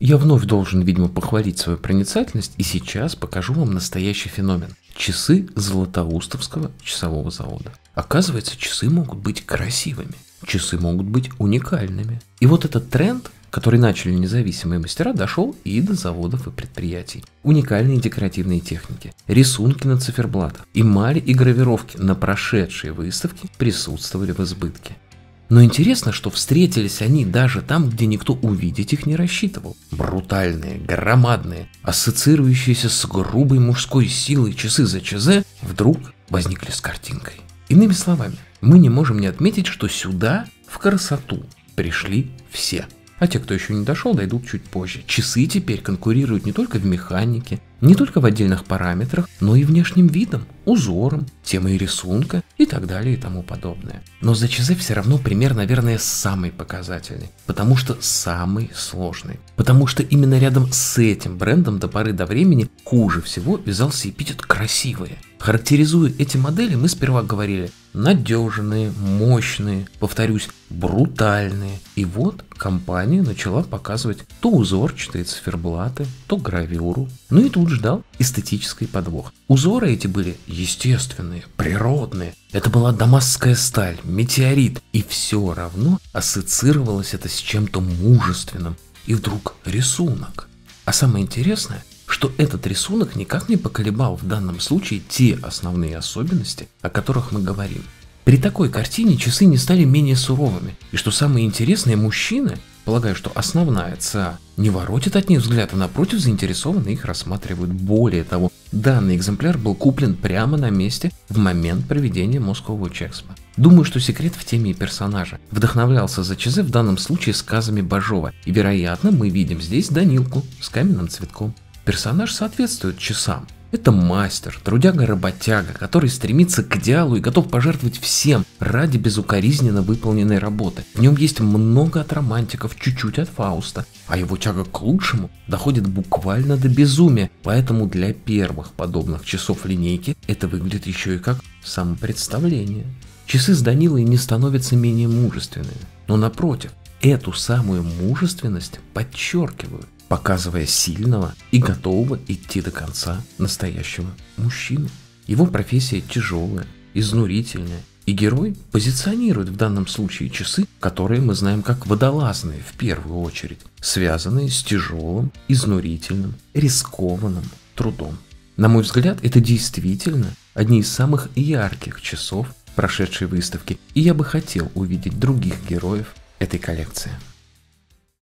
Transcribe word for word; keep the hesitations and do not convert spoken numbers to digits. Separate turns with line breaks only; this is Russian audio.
Я вновь должен, видимо, похвалить свою проницательность, и сейчас покажу вам настоящий феномен. Часы Златоустовского часового завода. Оказывается, часы могут быть красивыми, часы могут быть уникальными. И вот этот тренд, который начали независимые мастера, дошел и до заводов и предприятий. Уникальные декоративные техники, рисунки на циферблатах, эмали и гравировки на прошедшие выставки присутствовали в избытке. Но интересно, что встретились они даже там, где никто увидеть их не рассчитывал. Брутальные, громадные, ассоциирующиеся с грубой мужской силой часы за ЧЗ вдруг возникли с картинкой. Иными словами, мы не можем не отметить, что сюда, в красоту, пришли все. А те, кто еще не дошел, дойдут чуть позже. Часы теперь конкурируют не только в механике, не только в отдельных параметрах, но и внешним видом, узором, темой рисунка и так далее и тому подобное. Но за ЧЗ все равно пример, наверное, самый показательный, потому что самый сложный. Потому что именно рядом с этим брендом до поры до времени хуже всего вязался эпитет «красивые». Характеризуя эти модели, мы сперва говорили надежные, мощные, повторюсь, брутальные. И вот компания начала показывать то узорчатые циферблаты, то гравюру. Ну и тут ждал эстетический подвох. Узоры эти были естественные, природные. Это была дамасская сталь, метеорит. И все равно ассоциировалось это с чем-то мужественным. И вдруг рисунок. А самое интересное, что этот рисунок никак не поколебал в данном случае те основные особенности, о которых мы говорим. При такой картине часы не стали менее суровыми, и что самое интересное, мужчины, полагаю, что основная ЦА, не воротит от них взгляд, а напротив заинтересованно их рассматривают. Более того, данный экземпляр был куплен прямо на месте в момент проведения Moscow Watch Expo. Думаю, что секрет в теме и персонажа. Вдохновлялся за ЧЗ в данном случае сказами Бажова, и вероятно мы видим здесь Данилку с каменным цветком. Персонаж соответствует часам. Это мастер, трудяга-работяга, который стремится к идеалу и готов пожертвовать всем ради безукоризненно выполненной работы. В нем есть много от романтиков, чуть-чуть от Фауста, а его тяга к лучшему доходит буквально до безумия. Поэтому для первых подобных часов линейки это выглядит еще и как самопредставление. Часы с Данилой не становятся менее мужественными, но напротив, эту самую мужественность подчеркивают, показывая сильного и готового идти до конца настоящего мужчину. Его профессия тяжелая, изнурительная, и герой позиционирует в данном случае часы, которые мы знаем как водолазные в первую очередь, связанные с тяжелым, изнурительным, рискованным трудом. На мой взгляд, это действительно одни из самых ярких часов прошедшей выставки, и я бы хотел увидеть других героев этой коллекции.